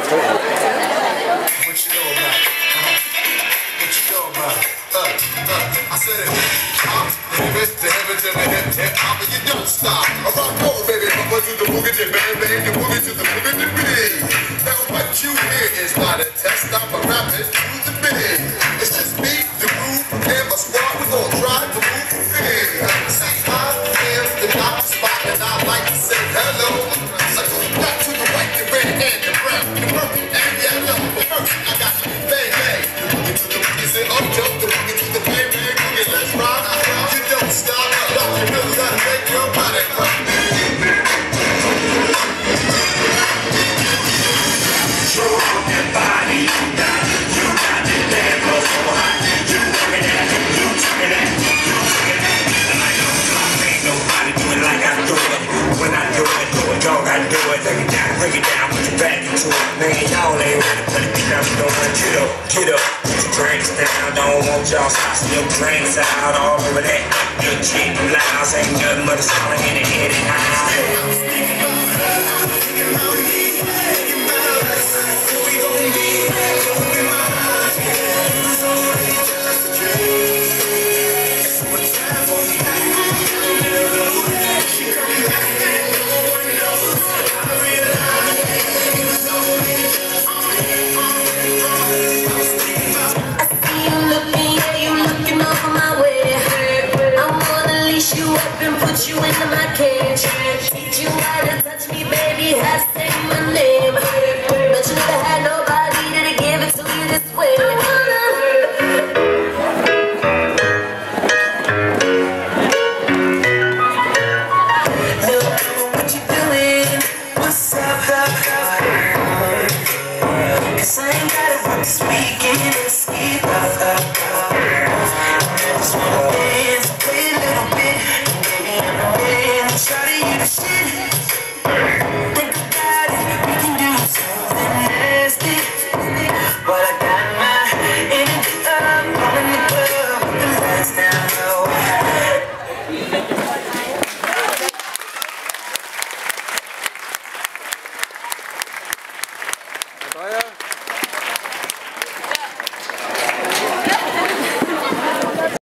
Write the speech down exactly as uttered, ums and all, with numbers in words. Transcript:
What you know about it? Come on. What you know about it? Uh, uh, I said it. Hop, baby, the heaven to the hip, hip hop, and you don't stop. I rock more, baby, bumper to the boogie, to bang, bang, the boogie to the boogie, to big. Now what you hear is not a test, I'm a rapid to the big. It's just me, the groove, and my squad, we gon' try to move the big. See, I am the top spot, and I like to say hello. So go back to the white, the red, and the brown, the purple, and yellow. First, I got the bang, bang, the boogie to the boogie, say up, jump, the boogie to the bang, bang, boogie, let's rock. You don't stop, stop, you really gotta make your body rock. Show up your body, you got it, you got it, damn, go so hot. You working at it, you talking at it, you talking at it. And I don't stop, ain't nobody do it like I do it. When I do it, do it, dog, I do it. Take it down, bring it down, put your back into it. Man, y'all ain't ready for the beat, I'm going, get up, get up. Put your drinks down, don't want y'all saucing your drinks out all over that. Your cheap loud, ain't nothing but a solid in the head and high. You into my cage, teach you how to touch me, baby, have to say my name.